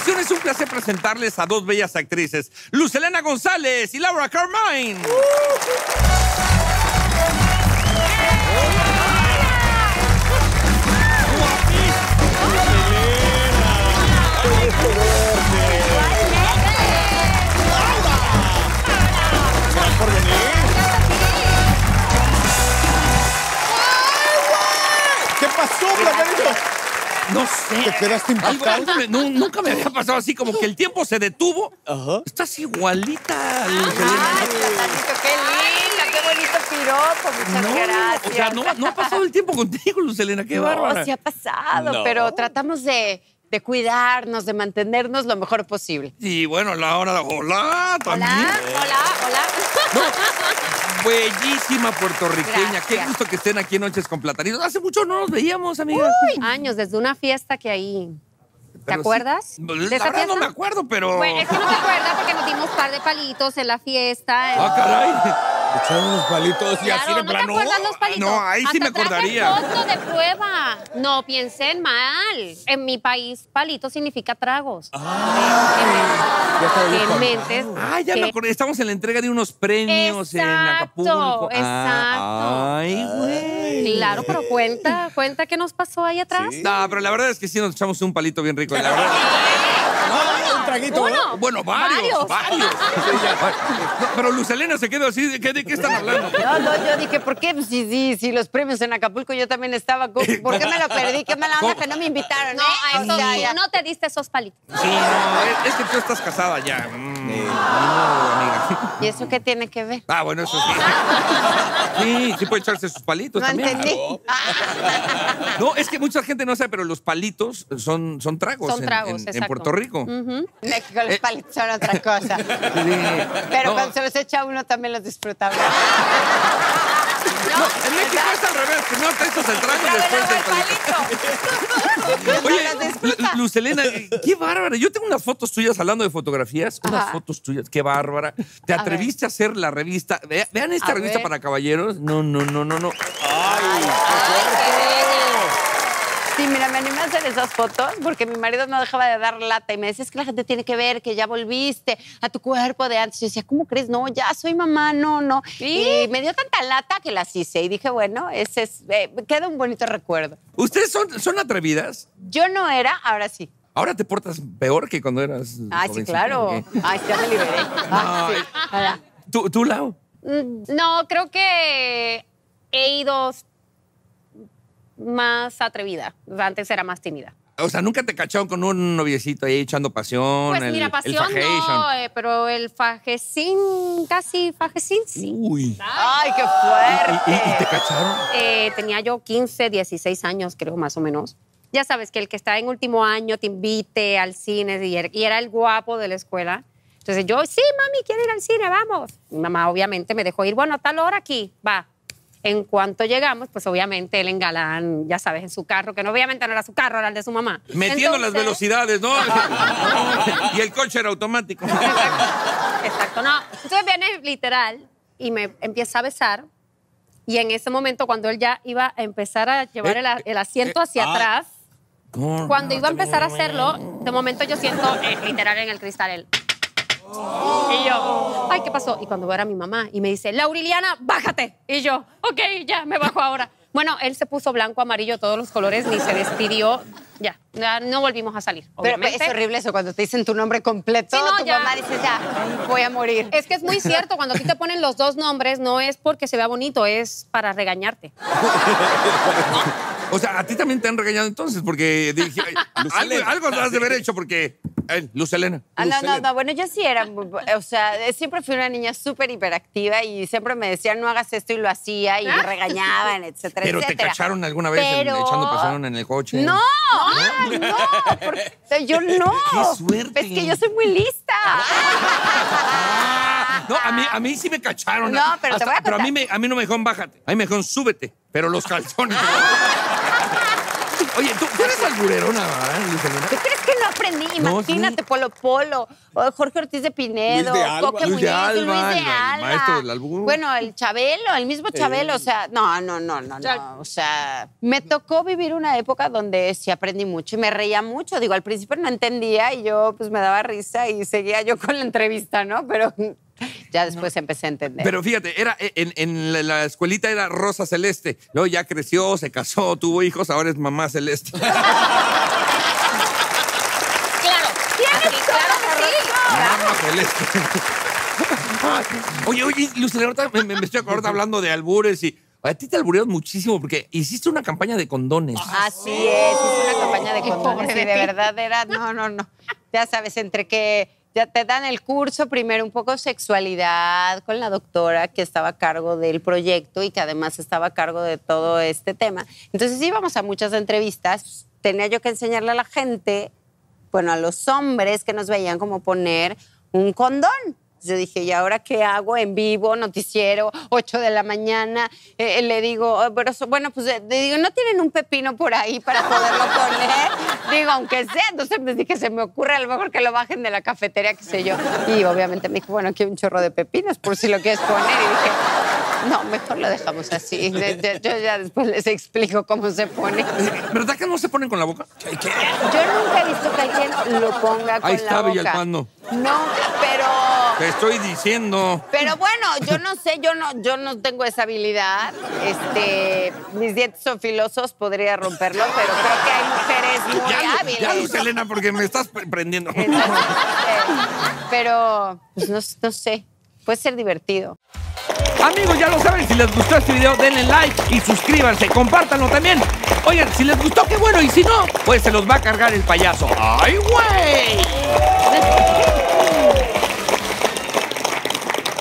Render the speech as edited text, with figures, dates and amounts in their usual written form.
producción, es un placer presentarles a dos bellas actrices, Luz Helena González y Laura Carmine. Por venir. ¿Qué pasó, Platanito? No sé. ¿Te quedaste impactado? Nunca me había pasado así, como que el tiempo se detuvo. Ajá. Estás igualita, Luz Ay, Helena. Platanito, qué linda, qué bonito piropo. Muchas gracias. O sea, no ha pasado el tiempo contigo, Luz Helena, qué bárbara. No, sí ha pasado, No. pero tratamos de cuidarnos, de mantenernos lo mejor posible. Y bueno, Laura, hola, también. Hola. Bellísima puertorriqueña. Gracias. Qué gusto que estén aquí en Noches con Platanitos. Hace mucho no nos veíamos, amiga. Años, desde una fiesta que ahí... ¿Te Pero acuerdas? sí, ¿De la esa verdad fiesta? no me acuerdo, pero... Bueno, es que no te acuerdas porque nos dimos un par de palitos en la fiesta. Ah, caray. Echaron unos palitos y así Claro, de ¿no te plano. acuerdas los palitos? No, ahí sí Hasta me acordaría. traje foto de prueba. No piensen mal. En mi país, palito significa tragos. Ya estaba yo En con- mentes. Ah, ya me acordé. Estamos en la entrega de unos premios en Acapulco. Exacto. Ay, güey. Claro, pero cuenta qué nos pasó ahí atrás. Sí. No, pero la verdad es que sí nos echamos un palito bien rico. La verdad. No, un traguito, ¿verdad? Bueno, varios. No, pero Luz Helena se quedó así. ¿De qué están hablando? No, yo dije, ¿por qué? Pues, sí, los premios en Acapulco yo también estaba. ¿Por qué me lo perdí? Qué mala onda que no me invitaron, No, ¿eh? a eso O sea, ya. no te diste esos palitos. Sí, no, es que tú estás casada ya. No, amiga. ¿Y eso qué tiene que ver? Ah, bueno, eso sí. Sí puede echarse sus palitos No también. entendí. No, es que mucha gente no sabe, pero los palitos son tragos, Son tragos, en exacto. Puerto Rico. En México los palitos son otra cosa. Sí. Pero No, cuando se los echa uno también los disfruta. no, en México es al revés. Primero te echas el trago y después el palito. Oye, Luz Helena, qué bárbara. Yo tengo unas fotos tuyas, hablando de fotografías, unas fotos tuyas, qué bárbara. ¿Te atreviste a hacer la revista? Vean esta A revista ver. para caballeros. No. Sí, mira, me animé a hacer esas fotos porque mi marido no dejaba de dar lata y me decía, es que la gente tiene que ver que ya volviste a tu cuerpo de antes. Yo decía, ¿cómo crees? No, ya soy mamá, no. Y me dio tanta lata que las hice y dije, bueno, ese es, queda un bonito recuerdo. ¿Ustedes son atrevidas? Yo no era, ahora sí. ¿Ahora te portas peor que cuando eras Ay, sí, jovencita, claro. o qué? Ay, ya me liberé. Ay, sí. Ahora, ¿Tú, Lau? No, creo que he ido más atrevida. Antes era más tímida. O sea, ¿nunca te cacharon con un noviecito ahí echando pasión? Pues mira, el pasión fajation? no, pero el fajecín, casi fajecín, sí. Uy. ay, qué fuerte. ¿Y te cacharon? Tenía yo 15, 16 años, creo, más o menos. Ya sabes que el que está en último año te invite al cine y era el guapo de la escuela. Entonces yo, sí, mami, quiero ir al cine, vamos. Mi mamá obviamente me dejó ir, bueno, a tal hora aquí, va. En cuanto llegamos, pues obviamente él en galán, ya sabes, en su carro, que no, obviamente no era su carro, era el de su mamá. Metiendo las Entonces- velocidades, ¿no? Y el coche era automático. Exacto, no. Entonces viene literal y me empieza a besar. Y en ese momento, cuando él ya iba a empezar a llevar el asiento hacia atrás, cuando iba a empezar a hacerlo, de momento yo siento literal en el cristal él. Y yo, ay, ¿qué pasó? Y cuando veo a mi mamá y me dice, Lauriliana, bájate. Y yo, ok, ya, me bajo ahora. Bueno, él se puso blanco, amarillo, todos los colores, ni se despidió. Ya no volvimos a salir, Pero obviamente. es horrible eso, cuando te dicen tu nombre completo, Sí, no, tu ya. mamá dice, ya, voy a morir. Es que es muy cierto, cuando a ti te ponen los dos nombres, no es porque se vea bonito, es para regañarte. O sea, a ti también te han regañado entonces, porque dije, algo has de haber hecho, porque... Luz Helena. No, bueno, yo sí era, o sea, siempre fui una niña súper hiperactiva y siempre me decían, no hagas esto y lo hacía y me regañaban, etcétera, ¿Pero te etcétera. cacharon alguna vez Pero- echando pasión en el coche? No, porque yo no. ¡Qué suerte! Es que yo soy muy lista. No, a mí sí me cacharon. No, pero te voy a Pero contar. a mí no me dijeron bájate. A mí me dijeron súbete. Pero los calzones... Oye, tú eres alburerona, ¿verdad, Lucelena? ¿Tú crees que no aprendí? No, Imagínate, sí. Polo Polo, o Jorge Ortiz de Pinedo, Luis de Alba. Coque Luis de Muñiz, Alba, Luis de el Alba. maestro del albur. Bueno, el Chabelo, el mismo Chabelo, o sea, no. O sea, me tocó vivir una época donde sí aprendí mucho y me reía mucho. Digo, al principio no entendía y yo pues me daba risa y seguía yo con la entrevista, ¿no? Pero ya después empecé a entender. Pero fíjate, era en la escuelita era Rosa Celeste. Luego ya creció, se casó, tuvo hijos, ahora es mamá Celeste. Claro. Claro que sí. Mamá Celeste. Oye, Lucelena, ahorita me estoy acordando hablando de albures y a ti te alburearon muchísimo porque hiciste una campaña de condones. Así es, hice una campaña de condones pobre y de de ti. verdad era, no. Ya sabes, entre que ya te dan el curso, primero un poco sexualidad con la doctora que estaba a cargo del proyecto y que además estaba a cargo de todo este tema. Entonces íbamos a muchas entrevistas, tenía yo que enseñarle a la gente, bueno, a los hombres que nos veían como poner un condón. Yo dije, ¿y ahora qué hago? En vivo, noticiero, 8 de la mañana. Le digo, pero bueno, pues le digo, ¿no tienen un pepino por ahí para poderlo poner? Digo, aunque sea. Entonces me dije, se me ocurre a lo mejor que lo bajen de la cafetería, qué sé yo. Y obviamente me dijo, bueno, aquí hay un chorro de pepinos por si lo quieres poner. Y dije, no, mejor lo dejamos así. Yo ya después les explico cómo se pone. ¿Verdad que no se ponen con la boca? Yo nunca he visto que alguien lo ponga con Ahí la está, boca. Villalpando. No, pero... Te estoy diciendo. Pero bueno, yo no sé, yo no tengo esa habilidad. Mis dientes son filosos, podría romperlo, pero creo que hay mujeres muy hábiles. Ya, Lucelena, porque me estás prendiendo. Pero, pues no sé, puede ser divertido. Amigos, ya lo saben, si les gustó este video, denle like y suscríbanse, compártanlo también. Oigan, si les gustó, qué bueno, y si no, pues se los va a cargar el payaso. ¡Ay, güey!